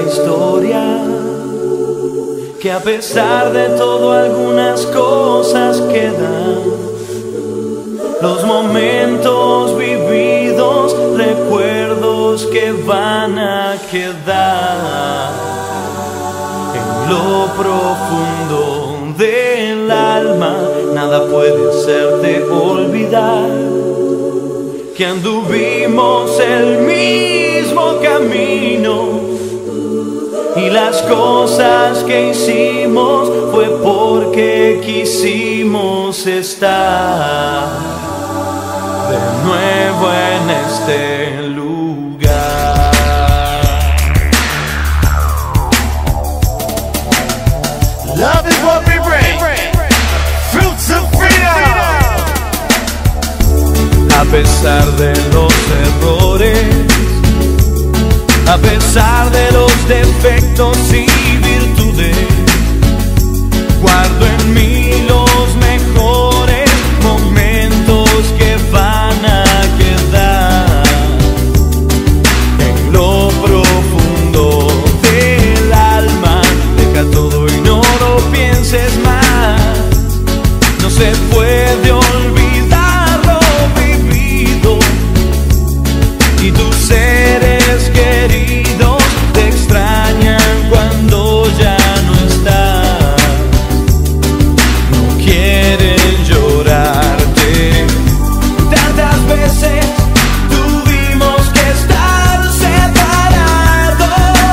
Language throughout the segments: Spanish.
historia, que a pesar de todo algunas cosas quedan, los momentos vividos, recuerdos que van a quedar en lo profundo del alma. Nada puede hacerte olvidar que anduvimos el mismo camino, y las cosas que hicimos fue porque quisimos estar de nuevo en este lugar. Love is what we bring. Fruits of freedom. A pesar de los errores, a pesar de los defectos y virtudes, guardo en mí los mejores momentos que van a quedar en lo profundo del alma. Deja todo y no lo pienses más. No se puede olvidar lo vivido, y tus seres queridos te extrañan cuando ya no estás. No quieren llorarte. Tantas veces tuvimos que estar separados,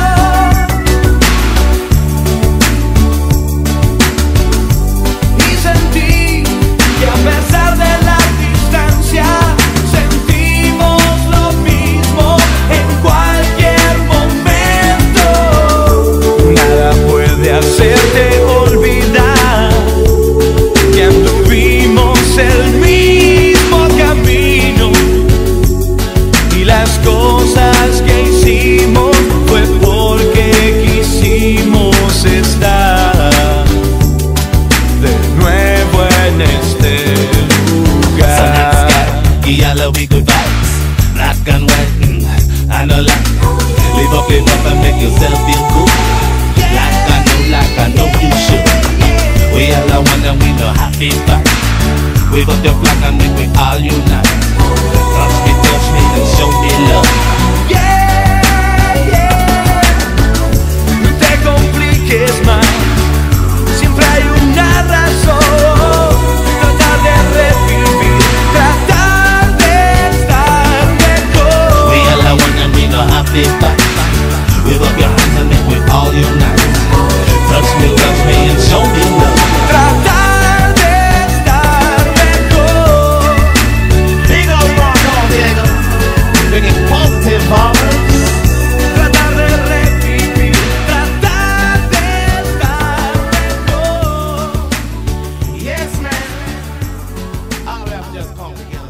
y sentí que a pesar de la distancia sentimos lo mismo en cualquier momento. Nada puede hacerte olvidar que anduvimos el mismo camino, y las cosas que hicimos fue porque quisimos estar de nuevo en este lugar. Y yellow we good vibes, black and white, I know like. Live up and make yourself feel good. Like I know you should. We all are one and we know happy vibe. We got your flag and we all unite. Touch me and show me love. Yeah, yeah. No te compliques más, siempre hay una razón. Tratar de revivir, tratar de estar mejor. We all are one and we know happy vibe. We got your hands and we all unite. Touch me and show me love. Tratar de estar mejor. Diego Rock, Diego. Bringing positive vibes. Tratar de revivir, tratar de estar mejor. Yes, man. All we have to just come together.